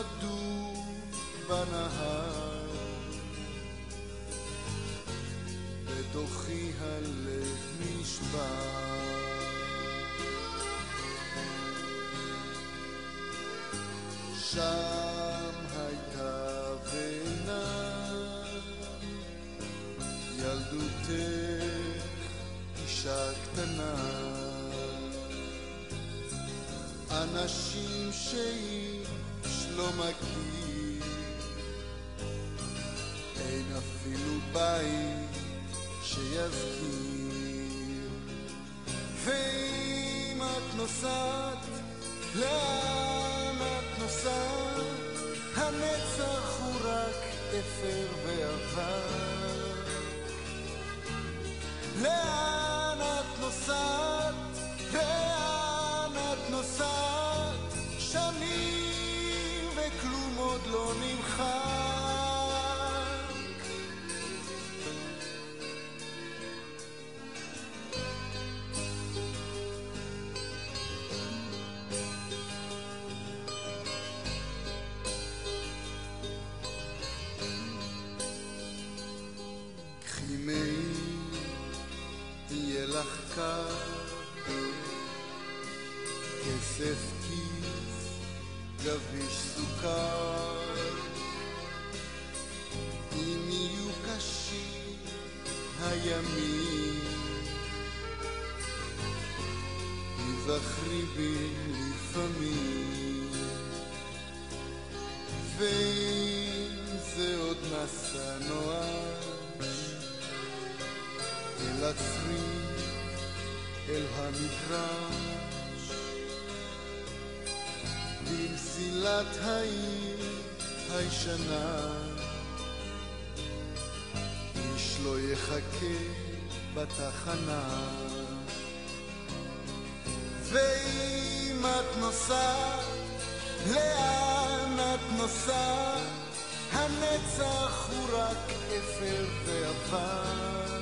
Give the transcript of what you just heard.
עמדו בנהר, בתוכי הלב נשבר. שם הייתה בינה ילדותך, אישה קטנה, אנשים שאיש לא מכיר, אין אפילו בית שיזכיר. ואם את נוסעת, לאן את נוסעת? הנצח הוא רק אפר ועבר. לאן את נוסעת? לאן את נוסעת? שנים וכלום עוד לא נמחק. קחי מעי, יהיה לך קר, כסף כיס, גביש סוכר. אם יהיו קשים הימים, תזכרי בי לפעמים. ואם זה עוד מסע נואש, אל הצריף, אל המגרש, במסילת העיר הישנה, איש לא יחכה בתחנה. ואם את נוסעת, לאן את נוסעת? הנצח הוא רק אפר ועבר.